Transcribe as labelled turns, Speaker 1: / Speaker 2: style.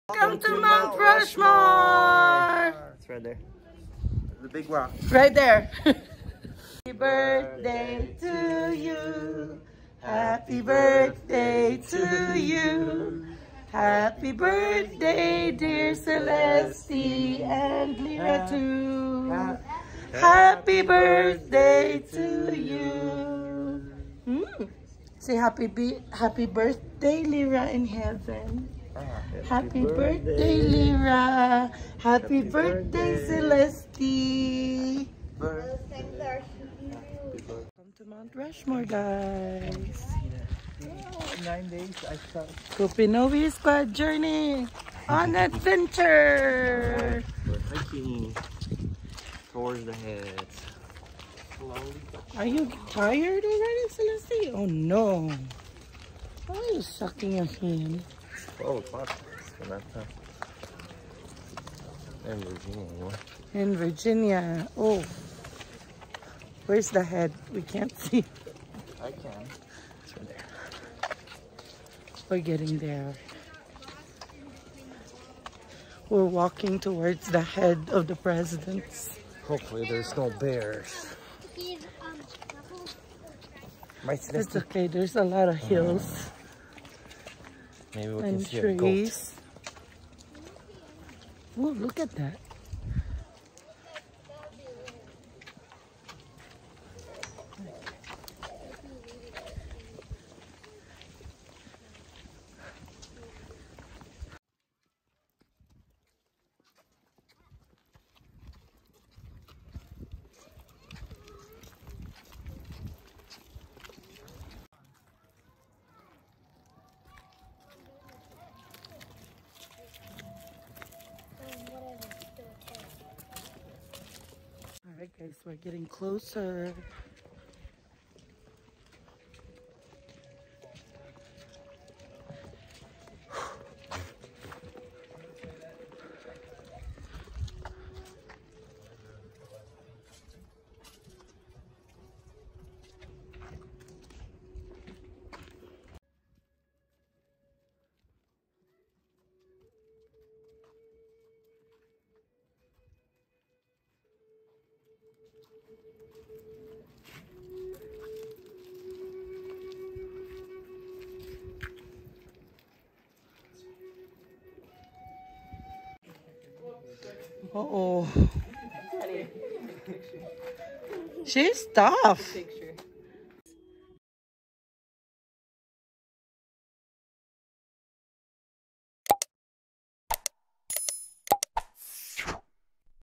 Speaker 1: Welcome to Mount Rushmore!
Speaker 2: It's right there. The big rock.
Speaker 1: Right there. Happy birthday to you. Happy birthday to you. Happy birthday, dear Celeste and Lyra too. Happy birthday to you. Say happy birthday, Lyra in heaven. Happy birthday, Lyra. Happy birthday, Celeste. Welcome to Mount Rushmore, guys.
Speaker 2: 9 days I start.
Speaker 1: Kupinowi Squad journey on adventure.
Speaker 2: We're hiking towards the heads. Slowly.
Speaker 1: Are you tired already, Celeste? Oh no. Why are you sucking your hand?
Speaker 2: 12 o'clock. It's not time. In Virginia, anyway.
Speaker 1: In Virginia. Oh. Where's the head? We can't see.
Speaker 2: I can. It's right there.
Speaker 1: We're getting there. We're walking towards the head of the presidents.
Speaker 2: Hopefully there's no bears.
Speaker 1: It's okay. There's a lot of hills.
Speaker 2: Maybe we can
Speaker 1: And
Speaker 2: see a goat.
Speaker 1: trees. Oh, look at that. Alright guys, we're getting closer. Uh-oh. She's tough.